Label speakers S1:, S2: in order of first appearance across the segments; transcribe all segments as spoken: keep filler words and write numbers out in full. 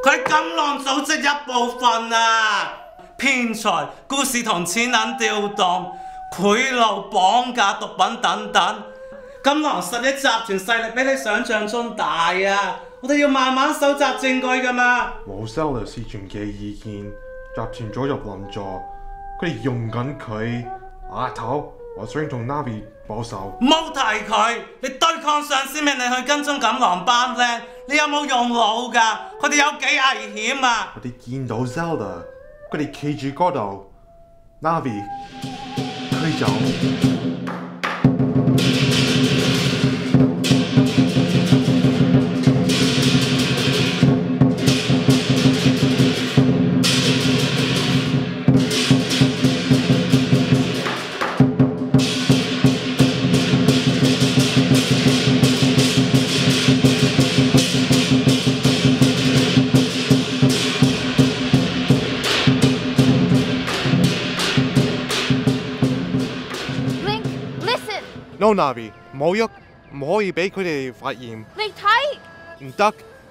S1: 佢係金狼組織一部分啊！騙財、故事同錢銀調動、賄賂、綁架、毒品等等，金狼十一集團勢力比你想象中大啊！我哋要慢慢搜集證據㗎嘛。
S2: 冇 Zelda 視傳嘅意見，集團早入鄰座，佢哋用緊佢。阿頭，我想同 Navi 報仇。
S1: 冇提佢，你對抗上司命令去跟蹤金狼班靚，你有冇用腦㗎？佢哋有幾危險啊！
S2: 我哋見到 Zelda， 佢哋企住嗰度 ，Navi 驅走。No Navi， 唔好喐，唔可以俾佢哋發現。
S3: 你睇，
S2: 唔得。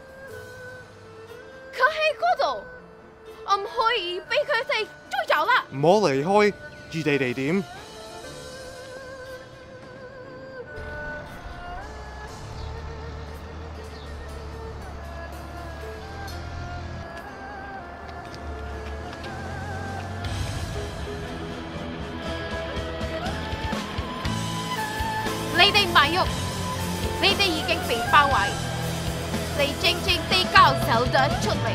S3: 佢喺嗰度，我唔可以俾佢哋追走啦。
S2: 唔好離開駐地地點。
S3: 你哋唔係喐，你哋已經被包圍，你靜靜地交手得出嚟。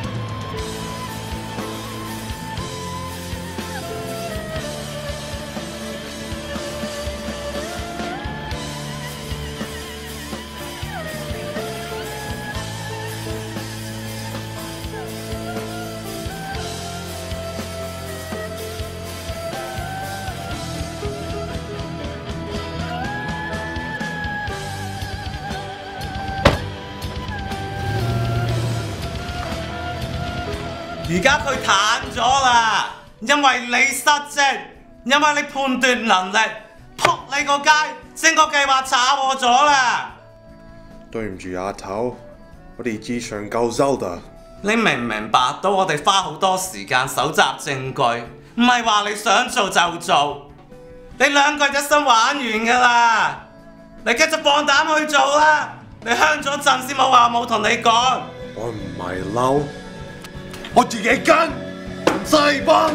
S1: 而家佢癱咗啦，因為你失職，因為你判斷能力，撲你個街，整個計劃炒禍咗啦。
S2: 對唔住阿頭，我哋只想救 Zelda。
S1: 你明唔明白到我哋花好多時間搜集證據，唔係話你想做就做，你兩個一生玩完㗎啦，你繼續放膽去做啦，你香咗陣先冇話冇同你講。
S2: 我唔係嬲。我自己跟，唔使幫。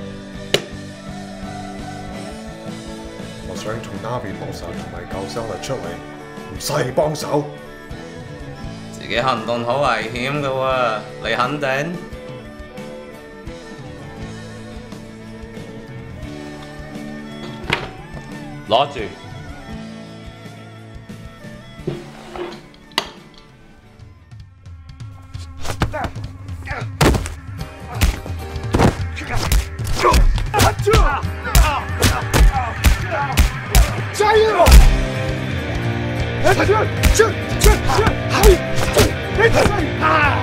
S2: 我想同 Navi 報仇同埋救 Zelda出嚟，唔使幫手。
S1: 自己行動好危險㗎喎，你肯定？攞住。
S2: 加油！来，去去去去！嘿，哎啊！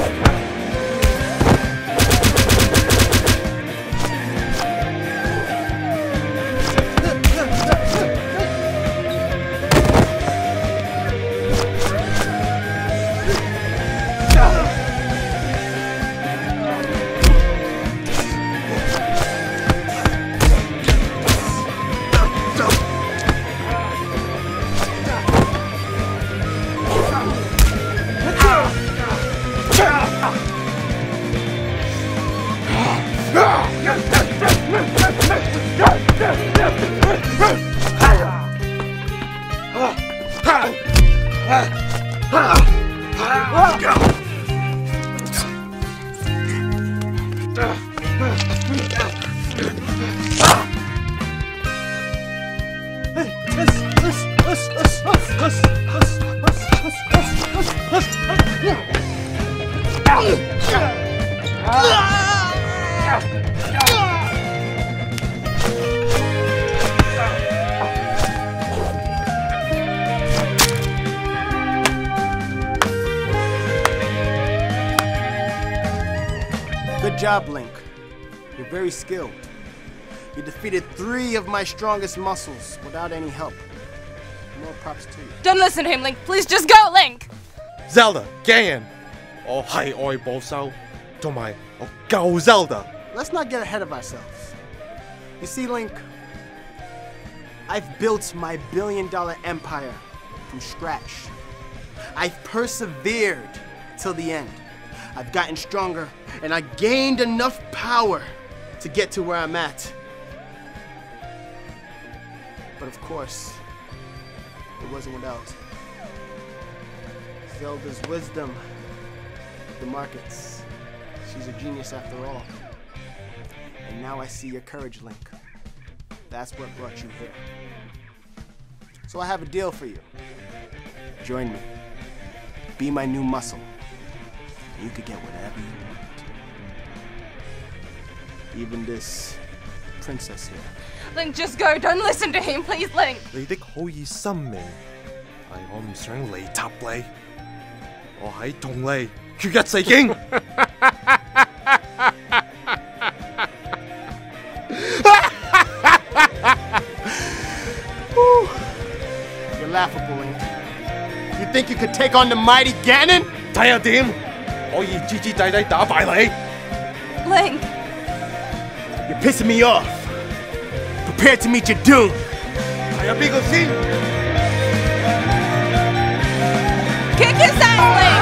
S4: Good job, Link. You're very skilled. You defeated three of my strongest muscles without any help. More props to you.
S3: Don't listen to him, Link. Please just go, Link.
S2: Zelda, 驚人！ 我係愛保修，同埋我救 Zelda。
S4: Let's not get ahead of ourselves. You see, Link, I've built my billion dollar empire from scratch. I've persevered till the end. I've gotten stronger, and I gained enough power to get to where I'm at. But of course, it wasn't without Zelda's wisdom, the markets. She's a genius after all. And now I see your courage, Link. That's what brought you here. So I have a deal for you. Join me. Be my new muscle. You could get whatever you want. Even this princess here.
S3: Link, just go. Don't listen to him, please, Link.
S2: 你的好意深明，但我唔想你插你，我喺同你決一死經。
S4: You're laughable, Link. You think you could take on the mighty Ganon?
S2: 睇下點可以吱吱仔仔打敗你。
S3: Link.
S4: You're pissing me off. Prepare to meet your doom.
S2: 睇下邊個先。
S3: Kick his ass, Link.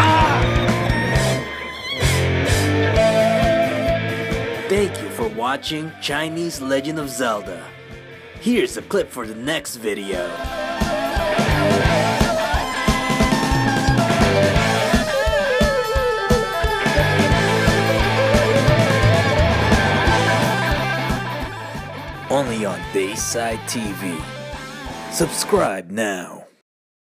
S5: Thank you for watching Chinese Legend of Zelda. Here's a clip for the next video. Only on Dayside T V. Subscribe now.